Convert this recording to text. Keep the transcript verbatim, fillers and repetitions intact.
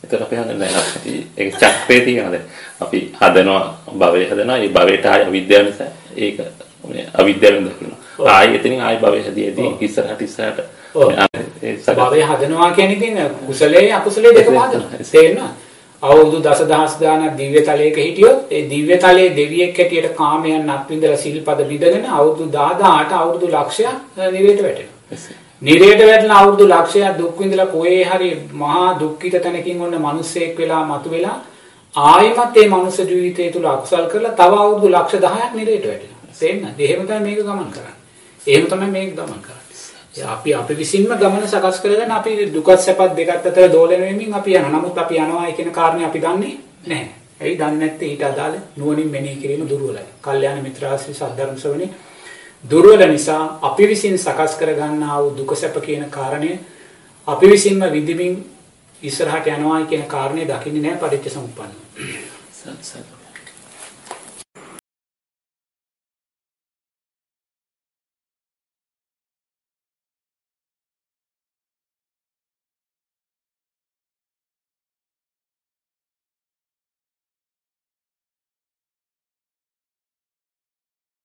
ඒතර අපි හදන්නේ නැහැ. ඒක චක්‍රේ තියෙනද? අපි හදනවා භවය හදනවා. ඒ භවයට ආය අවිද්‍යාව නිසා ඒක මේ අවිද්‍යාවෙන් දකිනවා. ආයි එතනින් ආයි භවය හැදීදී ඉස්සරහට ඉස්සරහට භවය හදනවා කියන්නේ ඉතින් කුසලයේ අකුසලයේ දෙකම හදනවා. තේරෙනවද? අවුරුදු දසදහස් ගාණක් දිව්‍ය තලයක හිටියොත් ඒ දිව්‍ය තලයේ දෙවියෙක් හැටියට කාමයන් අත්විඳලා සිල්පද බිඳගෙන අවුරුදු දහදාහට අවුරුදු ලක්ෂයක් නිරේට වැටෙනවා. නිරේට වැටෙන අවුරුදු ලක්ෂයක් දුක් විඳලා කොහේ හරි මහා දුක්ඛිත තැනකින් ඔන්න මිනිස්සෙක් වෙලා මතුවෙලා ආයෙමත් මේ මනුස්ස ජීවිතය තුල අකුසල් කරලා තව අවුරුදු ලක්ෂ දහයක් නිරේට වැටෙනවා. තේරෙනවද? එහෙම තමයි මේක ගමන් කරන්නේ. එහෙම තමයි මේක ගමන් කරන්නේ. අපි අපි විසින්ම ගමන සකස් කරගෙන අපි දුකත් සැපත් දෙකත් අතර දෝලන වෙමින් අපි යනවා. නමුත් අපි යනවා කියන කාරණේ අපි දන්නේ නැහැ. ඇයි දන්නේ නැත්තේ? ඊට අදාළ නුවණින් මෙනෙහි කිරීම දුර්වලයි. කල්යාණ මිත්‍රාශ්‍රී සද්ධර්ම ශ්‍රවණේ දුර්වල නිසා අපි විසින් සකස් කරගන්නා වූ දුක සැප කියන කාරණය අපි විසින්ම විඳින්මින් ඉස්සරහට යනවා කියන කාරණේ දකින්නේ නැහැ පටිච්චසමුප්පන්න. සත්‍ය